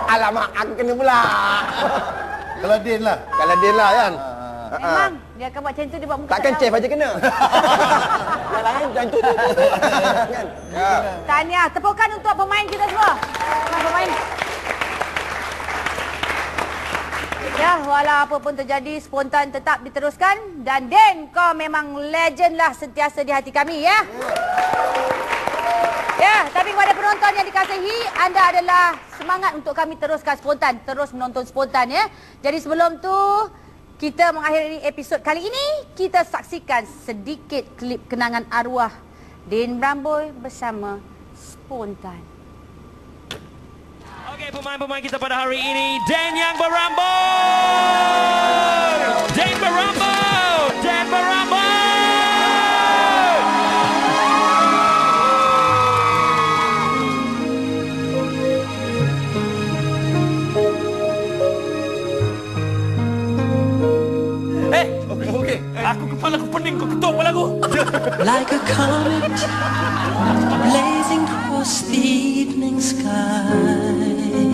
Alamak, aku kena pula. Kalau Din lah. Kalau dia lah kan. Memang dia akan buat macam tu, dia buat muka Takkan tak chef tahu. aja kena. Yang lain macam tu. Kan? Ya. Tahniah, tepukan untuk pemain kita semua. Pemain. Ya, walau apa pun terjadi, spontan tetap diteruskan. Dan Den, kau memang legend lah sentiasa di hati kami, ya. Ya, tapi kepada penonton yang dikasihi, anda adalah semangat untuk kami teruskan spontan. Terus menonton spontan, ya. Jadi sebelum tu, kita mengakhiri episod kali ini, kita saksikan sedikit klip kenangan arwah Den Bramboi bersama Spontan. Okey, pemain-pemain kita pada hari ini, Den yang Beramboi! Den Beramboi! Den Beramboi! Okey. Aku kepala aku pening, kau ketuk kepala aku. Like a comet blazing across the evening sky,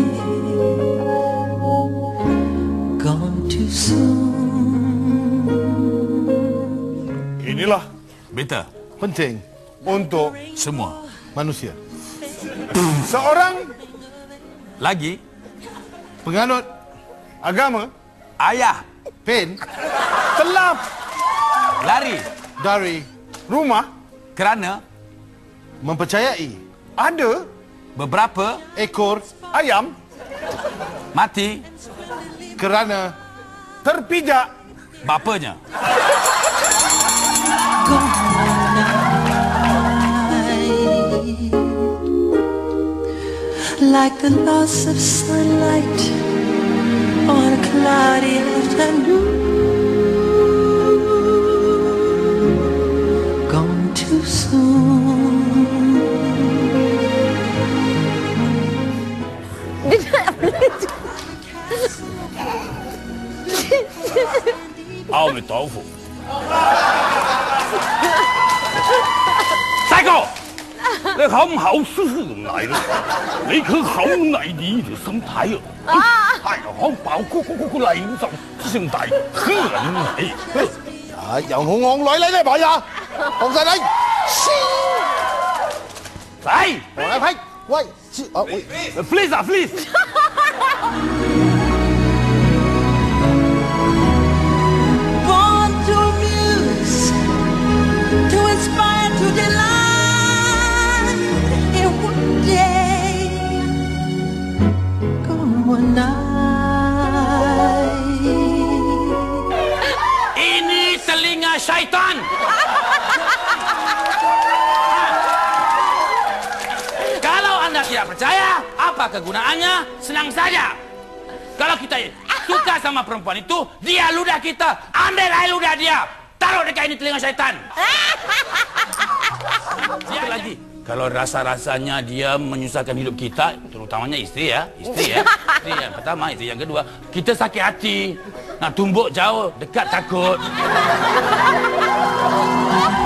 gone too soon. Inilah Beta, penting untuk semua. manusia. Seorang Lagi, penganut agama ayah Pen telah lari dari rumah kerana mempercayai ada beberapa ekor ayam mati kerana terpijak bapanya. Like the loss of sunlight on a cloudy afternoon, gone too soon. 阿弥陀佛。大哥，你好唔好思奶咧？你佢好奶你條心態啊！係好飽個奶就先大喝你。 啊，由我昂女你呢排呀，放晒你， 嚟， 我來批，喂，喂 please 啊 please。 Born to amuse, to inspire, to delight. In one day, gone one night. Ini telinga syaitan. Kalau anda tidak percaya, apa kegunaannya? Senang saja. Kalau kita suka sama perempuan itu, dia ludah kita, ambil air ludah dia, taruh dekat ini telinga syaitan. Satu lagi, kalau rasa-rasanya dia menyusahkan hidup kita, terutamanya istri ya, istri yang pertama, istri yang kedua, kita sakit hati, nak tumbuk jauh, dekat takut.